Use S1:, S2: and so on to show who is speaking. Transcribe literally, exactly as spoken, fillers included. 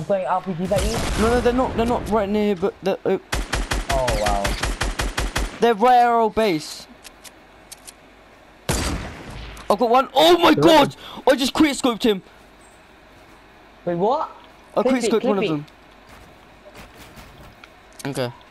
S1: playing R P G that you?
S2: No, no, they're not. They're not right near, but they're. Uh,
S1: Oh wow.
S2: they're right at our base. I've got one. Oh my god! I just crit scoped him.
S1: Wait, what?
S2: I
S1: Clip
S2: crit
S1: it,
S2: scoped
S1: clip
S2: one
S1: it.
S2: of them. Okay.